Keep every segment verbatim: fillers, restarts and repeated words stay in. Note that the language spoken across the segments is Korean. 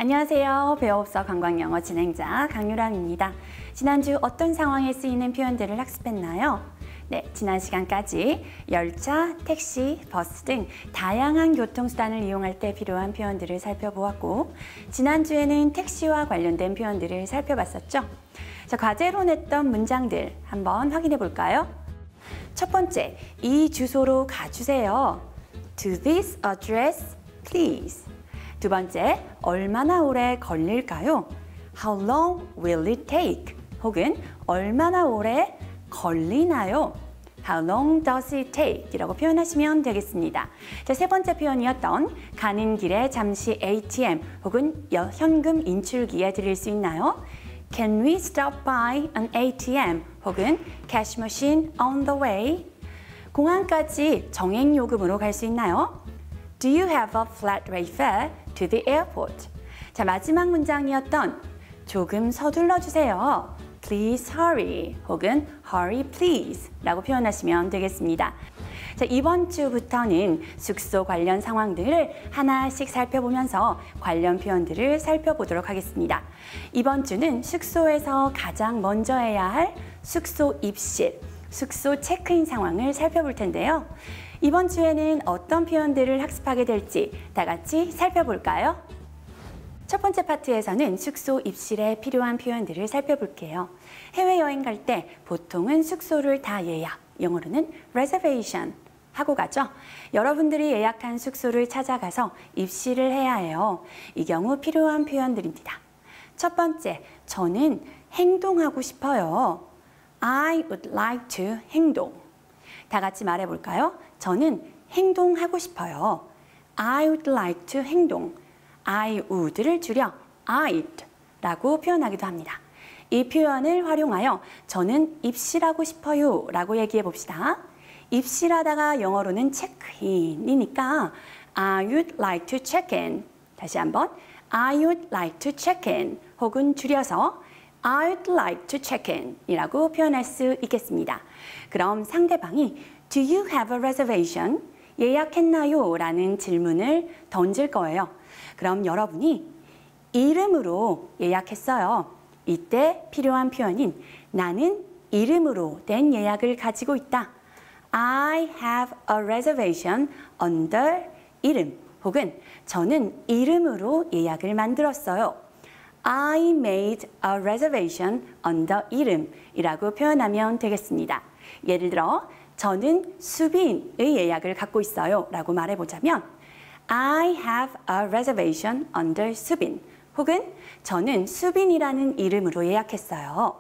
안녕하세요. 배워봅서 관광영어 진행자 강유람입니다. 지난주 어떤 상황에 쓰이는 표현들을 학습했나요? 네, 지난 시간까지 열차, 택시, 버스 등 다양한 교통수단을 이용할 때 필요한 표현들을 살펴보았고, 지난주에는 택시와 관련된 표현들을 살펴봤었죠. 자, 과제로 냈던 문장들 한번 확인해 볼까요? 첫 번째, 이 주소로 가주세요. To this address, please. 두 번째, 얼마나 오래 걸릴까요? How long will it take? 혹은 얼마나 오래 걸리나요? How long does it take? 이라고 표현하시면 되겠습니다. 자, 세 번째 표현이었던 가는 길에 잠시 에이티엠 혹은 현금 인출기에 들릴 수 있나요? Can we stop by an 에이티엠 혹은 cash machine on the way? 공항까지 정액요금으로 갈 수 있나요? Do you have a flat rate fare to the airport? 자, 마지막 문장이었던 조금 서둘러 주세요. Please hurry 혹은 hurry please 라고 표현하시면 되겠습니다. 자, 이번 주부터는 숙소 관련 상황들을 하나씩 살펴보면서 관련 표현들을 살펴보도록 하겠습니다. 이번 주는 숙소에서 가장 먼저 해야 할 숙소 입실, 숙소 체크인 상황을 살펴볼 텐데요. 이번 주에는 어떤 표현들을 학습하게 될지 다 같이 살펴볼까요? 첫 번째 파트에서는 숙소 입실에 필요한 표현들을 살펴볼게요. 해외여행 갈 때 보통은 숙소를 다 예약, 영어로는 reservation 하고 가죠. 여러분들이 예약한 숙소를 찾아가서 입실을 해야 해요. 이 경우 필요한 표현들입니다. 첫 번째, 저는 행동하고 싶어요. I would like to 행동. 다 같이 말해볼까요? 저는 행동하고 싶어요. I would like to 행동. I would를 줄여 I'd 라고 표현하기도 합니다. 이 표현을 활용하여 저는 입실하고 싶어요 라고 얘기해 봅시다. 입실하다가 영어로는 체크인이니까 I would like to check in. 다시 한번 I would like to check in 혹은 줄여서 I would like to check in 이라고 표현할 수 있겠습니다. 그럼 상대방이 Do you have a reservation? 예약했나요? 라는 질문을 던질 거예요. 그럼 여러분이 이름으로 예약했어요. 이때 필요한 표현인 나는 이름으로 된 예약을 가지고 있다. I have a reservation under 이름 혹은 저는 이름으로 예약을 만들었어요. I made a reservation under 이름이라고 표현하면 되겠습니다. 예를 들어 저는 수빈의 예약을 갖고 있어요 라고 말해보자면 I have a reservation under 수빈 혹은 저는 수빈이라는 이름으로 예약했어요.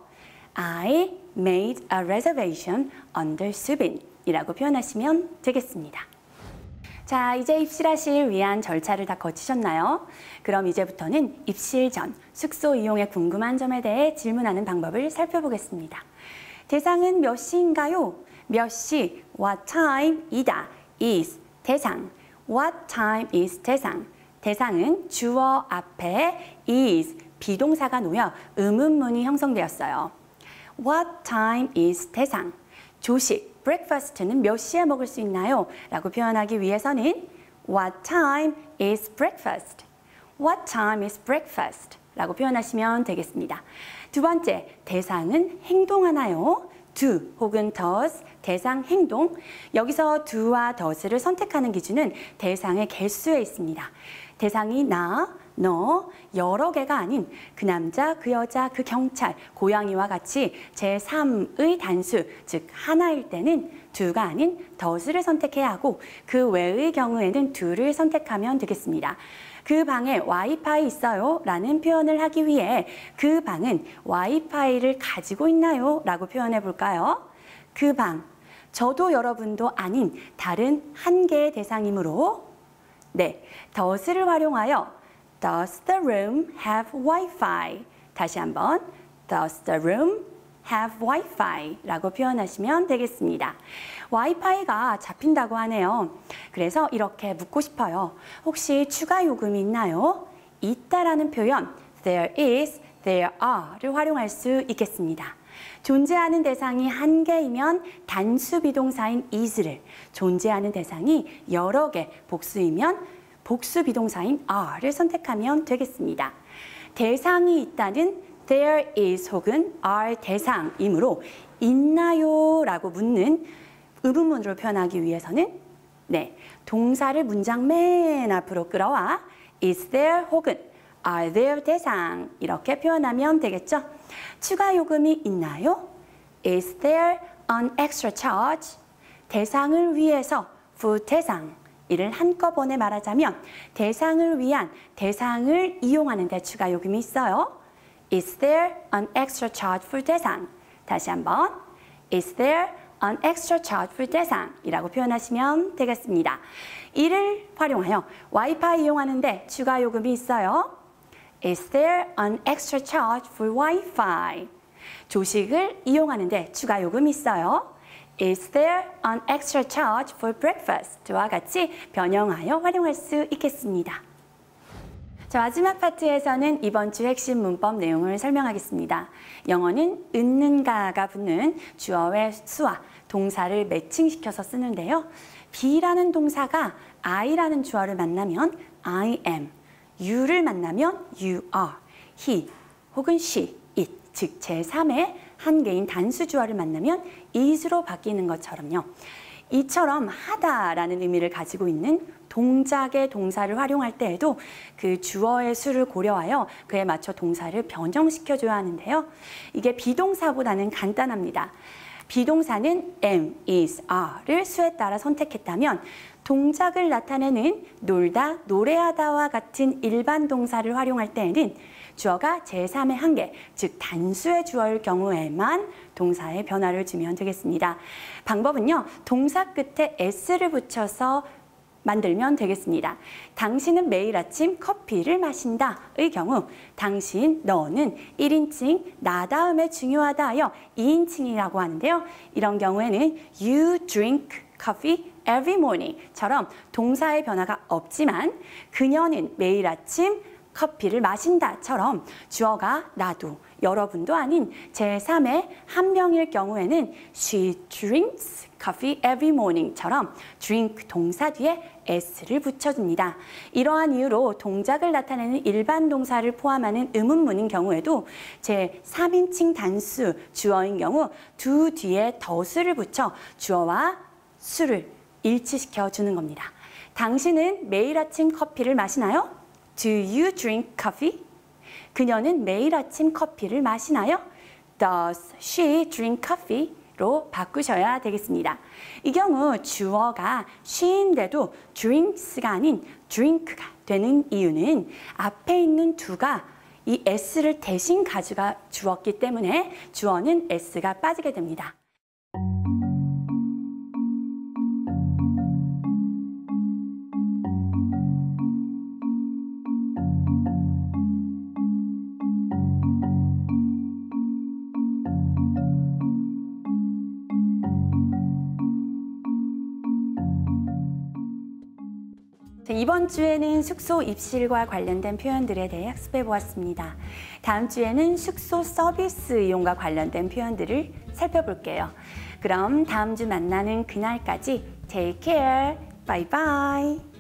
I made a reservation under 수빈 이라고 표현하시면 되겠습니다. 자, 이제 입실하실 위한 절차를 다 거치셨나요? 그럼 이제부터는 입실 전 숙소 이용에 궁금한 점에 대해 질문하는 방법을 살펴보겠습니다. 대상은 몇 시인가요? 몇 시, what time 이다, is 대상, what time is 대상. 대상은 주어 앞에 is 비동사가 놓여 의문문이 형성되었어요. What time is 대상. 조식, breakfast는 몇 시에 먹을 수 있나요? 라고 표현하기 위해서는 What time is breakfast? What time is breakfast? 라고 표현하시면 되겠습니다. 두 번째, 대상은 행동하나요? do 혹은 does, 대상 행동. 여기서 do와 does를 선택하는 기준은 대상의 개수에 있습니다. 대상이 나, 너, 여러 개가 아닌 그 남자, 그 여자, 그 경찰, 고양이와 같이 제삼의 단수, 즉 하나일 때는 do가 아닌 does를 선택해야 하고 그 외의 경우에는 do를 선택하면 되겠습니다. 그 방에 와이파이 있어요 라는 표현을 하기 위해 그 방은 와이파이를 가지고 있나요? 라고 표현해 볼까요? 그 방, 저도 여러분도 아닌 다른 한 개의 대상이므로 네, does를 활용하여 Does the room have Wi-Fi? 다시 한번 Does the room have Wi-Fi? 라고 표현하시면 되겠습니다. 와이파이가 잡힌다고 하네요. 그래서 이렇게 묻고 싶어요. 혹시 추가 요금이 있나요? 있다라는 표현 There is, there are를 활용할 수 있겠습니다. 존재하는 대상이 한 개이면 단수 비동사인 is를, 존재하는 대상이 여러 개, 복수이면 복수 비동사인 are를 선택하면 되겠습니다. 대상이 있다는 there is 혹은 are 대상이므로 있나요? 라고 묻는 의문문으로 표현하기 위해서는 네, 동사를 문장 맨 앞으로 끌어와 is there 혹은 are there 대상 이렇게 표현하면 되겠죠. 추가 요금이 있나요? Is there an extra charge? 대상을 위해서 부대상 이를 한꺼번에 말하자면 대상을 위한 대상을 이용하는 데 추가 요금이 있어요. Is there an extra charge for 대상? 다시 한번 Is there an extra charge for 대상? 이라고 표현하시면 되겠습니다. 이를 활용하여 와이파이 이용하는데 추가 요금이 있어요. Is there an extra charge for Wi-Fi? 조식을 이용하는데 추가 요금이 있어요. Is there an extra charge for breakfast와 같이 변형하여 활용할 수 있겠습니다. 자, 마지막 파트에서는 이번 주 핵심 문법 내용을 설명하겠습니다. 영어는 있는가가 붙는 주어의 수와 동사를 매칭시켜서 쓰는데요. be라는 동사가 I라는 주어를 만나면 I am, you를 만나면 you are, he 혹은 she, it, 즉 제삼의 한 개인 단수 주어를 만나면 is로 바뀌는 것처럼요. 이처럼 하다라는 의미를 가지고 있는 동작의 동사를 활용할 때에도 그 주어의 수를 고려하여 그에 맞춰 동사를 변형시켜줘야 하는데요. 이게 비동사보다는 간단합니다. 비동사는 am, is, are를 수에 따라 선택했다면 동작을 나타내는 놀다, 노래하다와 같은 일반 동사를 활용할 때에는 주어가 제삼의 한 개, 즉 단수의 주어일 경우에만 동사에 변화를 주면 되겠습니다. 방법은요, 동사 끝에 s를 붙여서 만들면 되겠습니다. 당신은 매일 아침 커피를 마신다의 경우 당신, 너는 일 인칭, 나 다음에 중요하다 하여 이 인칭이라고 하는데요. 이런 경우에는 you drink coffee every morning처럼 동사의 변화가 없지만 그녀는 매일 아침 커피를 마신다처럼 주어가 나도, 여러분도 아닌 제삼의 한 명일 경우에는 she drinks coffee every morning처럼 drink 동사 뒤에 s를 붙여줍니다. 이러한 이유로 동작을 나타내는 일반 동사를 포함하는 의문문인 경우에도 제삼 인칭 단수 주어인 경우 두 뒤에 더수를 붙여 주어와 수를 일치시켜 주는 겁니다. 당신은 매일 아침 커피를 마시나요? Do you drink coffee? 그녀는 매일 아침 커피를 마시나요? Does she drink coffee? 로 바꾸셔야 되겠습니다. 이 경우 주어가 she인데도 drinks가 아닌 drink가 되는 이유는 앞에 있는 do가 이 s를 대신 가져가 주었기 때문에 주어는 s가 빠지게 됩니다. 이번 주에는 숙소 입실과 관련된 표현들에 대해 학습해 보았습니다. 다음 주에는 숙소 서비스 이용과 관련된 표현들을 살펴볼게요. 그럼 다음 주 만나는 그날까지 Take care. Bye bye.